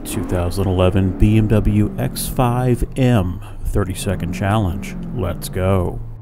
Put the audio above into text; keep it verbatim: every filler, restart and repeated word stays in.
two thousand eleven B M W X five M thirty second challenge. Let's go.